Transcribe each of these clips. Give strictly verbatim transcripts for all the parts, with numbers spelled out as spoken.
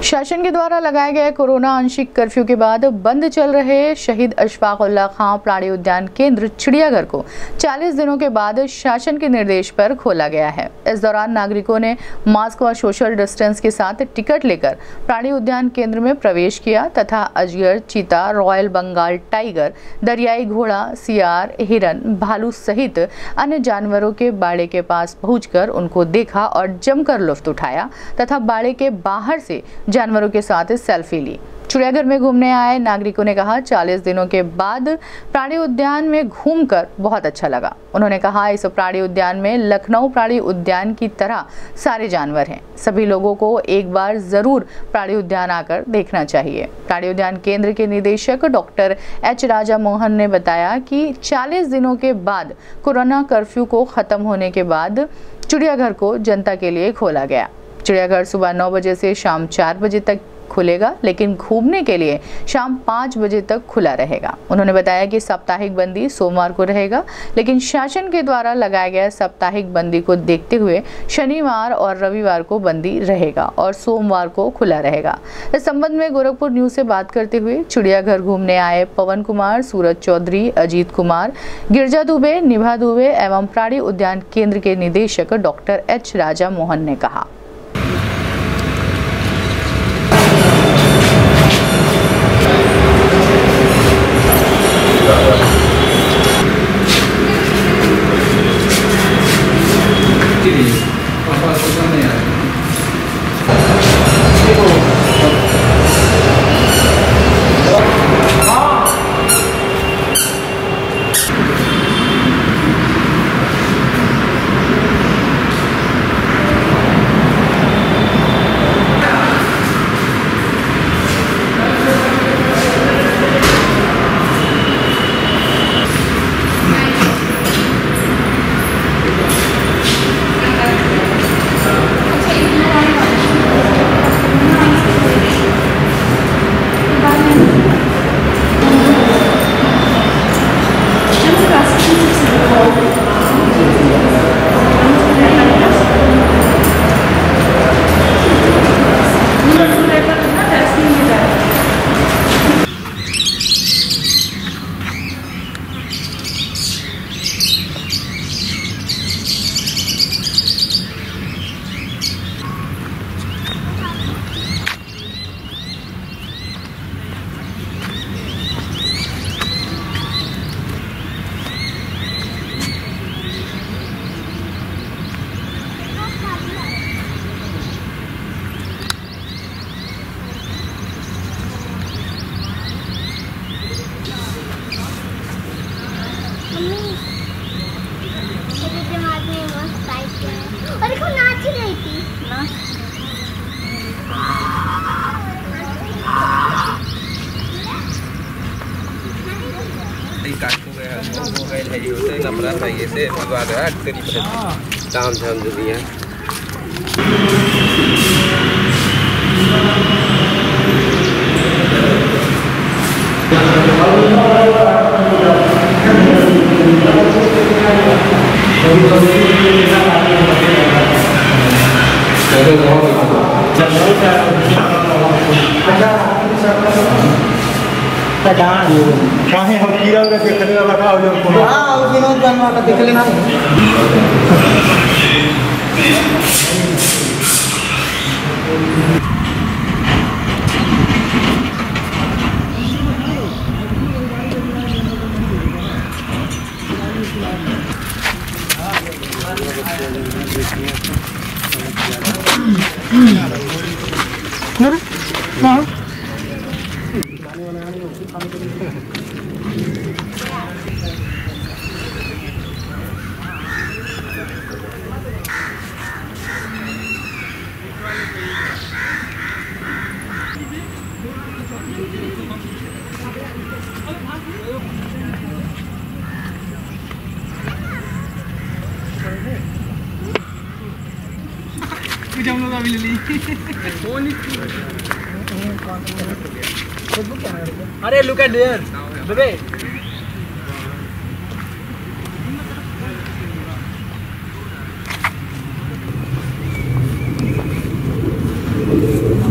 शासन के द्वारा लगाए गए कोरोना आंशिक कर्फ्यू के बाद बंद चल रहे शहीद अशफाक उल्लाह खां प्राणी उद्यान केंद्र चिड़ियाघर को चालीस दिनों के बाद शासन के निर्देश पर खोला गया है। इस दौरान नागरिकों ने मास्क व सोशल डिस्टेंस के साथ टिकट लेकर प्राणी उद्यान केंद्र में प्रवेश किया तथा अजगर, चीता, रॉयल बंगाल टाइगर, दरियाई घोड़ा, सियार, हिरन, भालू सहित अन्य जानवरों के बाड़े के पास पहुंचकर उनको देखा और जमकर लुत्फ उठाया तथा बाड़े के बाहर से जानवरों के साथ सेल्फी ली। चिड़ियाघर में घूमने आए नागरिकों ने कहा, चालीस दिनों के बाद प्राणी उद्यान में घूमकर बहुत अच्छा लगा। उन्होंने कहा, इस प्राणी उद्यान में लखनऊ प्राणी उद्यान की तरह सारे जानवर हैं। सभी लोगों को एक बार जरूर प्राणी उद्यान आकर देखना चाहिए। प्राणी उद्यान केंद्र के निदेशक डॉक्टर एच राजा मोहन ने बताया कि चालीस दिनों के बाद कोरोना कर्फ्यू को खत्म होने के बाद चिड़ियाघर को जनता के लिए खोला गया। चिड़ियाघर सुबह नौ बजे से शाम चार बजे तक खुलेगा, लेकिन घूमने के लिए शाम पाँच बजे तक खुला रहेगा। उन्होंने बताया कि साप्ताहिक बंदी सोमवार को रहेगा, लेकिन शासन के द्वारा लगाए गए साप्ताहिक बंदी को देखते हुए शनिवार और रविवार को बंदी रहेगा और सोमवार को खुला रहेगा। इस संबंध में गोरखपुर न्यूज से बात करते हुए चिड़ियाघर घूमने आए पवन कुमार, सूरज चौधरी, अजीत कुमार, गिरजा दुबे, निभा दुबे एवं प्राणी उद्यान केंद्र के निदेशक डॉक्टर एच राजा मोहन ने कहा, और देखो नाच ही रही थी ना। ताम झाम दुनिया चाहे हम कीड़ा के देखने वाला का हो जो हां वो विनोद बनवा का देख लेना। हां कुछ हम लोग अभी ले ली। अरे look at there baby. Thank you.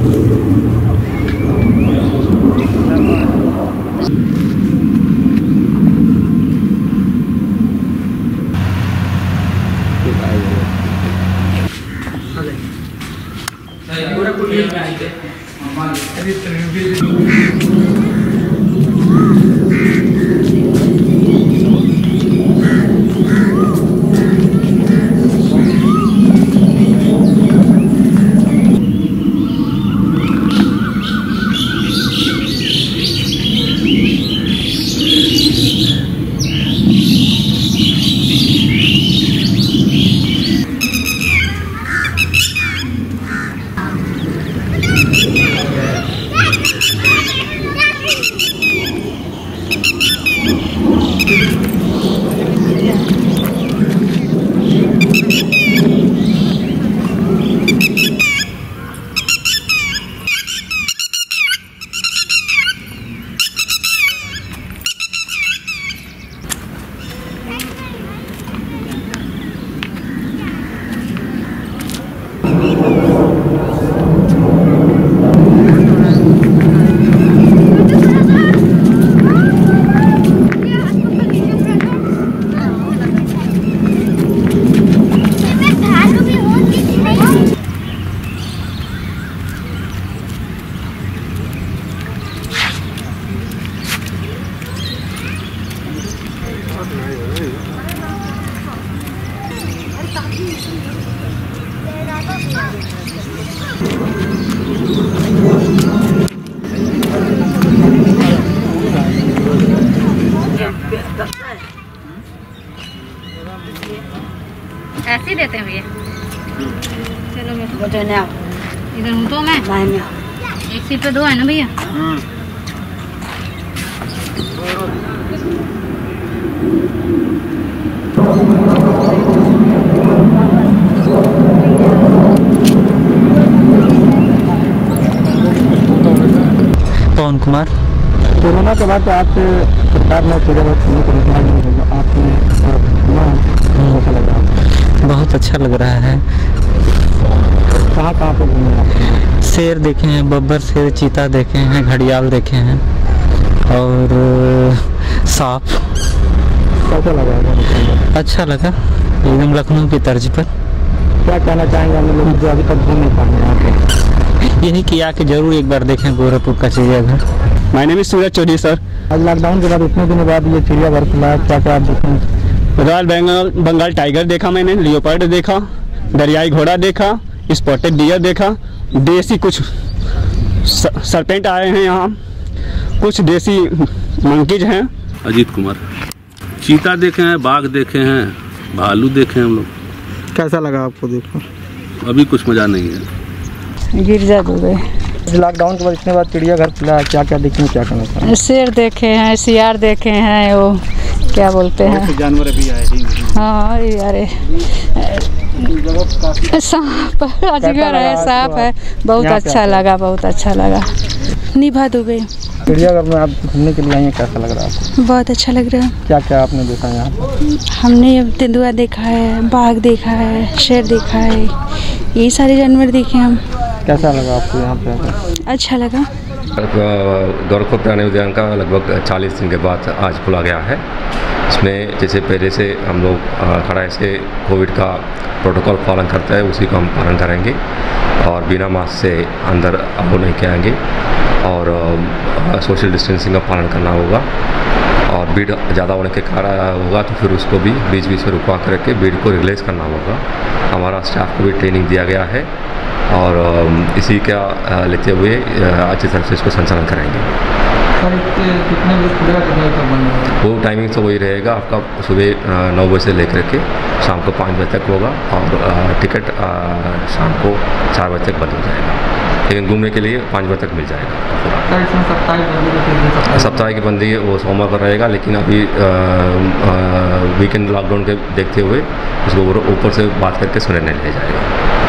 ऐसे ही देते हैं भैया। चलो मैं इधर हूँ तो मैं एक सीट पे दो है ना भैया। पवन कुमार। कोरोना के बाद आपसे सरकार ने आपने कैसा लग रहा है? बहुत अच्छा लग रहा है। कहाँ कहाँ पे घूमे आप? शेर देखे हैं, बब्बर शेर, चीता देखे हैं, घड़ियाल देखे हैं और सांप। कैसा लगा? अच्छा लगा, एकदम लखनऊ की तर्ज पर। क्या कहना चाहेंगे हम लोग जो अभी तक घूम नहीं पाए यहाँ पे? यही कि आके जरूर एक बार देखें गोरखपुर का चिड़ियाघर। My name is Suraj Chaudhary sir. आज लॉकडाउन के बाद इतने दिनों बाद ये चिड़ियाघर खुला है, क्या क्या आप देखें? रॉयल बंगाल बंगाल टाइगर देखा मैंने, लियोपर्ड देखा, दरियाई घोड़ा देखा, स्पॉटेड डियर देखा, देसी कुछ सरपेंट आए हैं यहाँ, कुछ देसी मंकीज हैं। अजीत कुमार। चीता देखे हैं, बाघ देखे हैं, भालू देखे हैं हम लोग। कैसा लगा आपको देखो? अभी कुछ मज़ा नहीं है। गिरजा दुबे। लॉकडाउन के बाद इतने बाद चिड़ियाघर खुला है, क्या क्या देखें, क्या कहना चाहेंगे? शेर देखे हैं, सियार देखे हैं, वो क्या बोलते हैं, जानवर भी आए थे। हाँ अरे सांप अजगर है, सांप है। बहुत अच्छा लगा, बहुत अच्छा लगा। निभा दुबे। चिड़ियाघर में आप घूमने के लिए आए हैं, कैसा लग रहा है आपको? बहुत अच्छा लग रहा है। क्या क्या आपने देखा यहाँ पर? हमने तेंदुआ देखा है, बाघ देखा है, शेर देखा है, यही सारे जानवर देखे हम। कैसा लगा आपको यहाँ पे? अच्छा लगा। गोरखपुर प्राणी उद्यान का लगभग चालीस दिन के बाद आज खुला गया है। इसमें जैसे पहले से हम लोग खड़ा से कोविड का प्रोटोकॉल पालन करता है, उसी को हम पालन करेंगे और बिना मास्क से अंदर अलाउ नहीं किए आएंगे और सोशल डिस्टेंसिंग का पालन करना होगा। और भीड़ ज़्यादा होने के कारण होगा तो फिर उसको भी बीच बीच में रुकवा करके भीड़ को रिलीज़ करना होगा। हमारा स्टाफ को भी ट्रेनिंग दिया गया है और इसी का लेते हुए अच्छी तरह से इसको संचालन करेंगे। कितने बजे खुलेगा, कितने बजे बंद होगा? वो टाइमिंग तो वही रहेगा आपका, सुबह नौ बजे से लेकर के शाम को पाँच बजे तक होगा और टिकट शाम को चार बजे तक बंद हो जाएगा, लेकिन घूमने के लिए पाँच बजे तक मिल जाएगा। इसमें सप्ताह सप्ताह की बंदी है वो सोमवार पर रहेगा, लेकिन अभी वीकेंड लॉकडाउन के देखते हुए उसको ऊपर से बात करके सुनने ले जाएगा।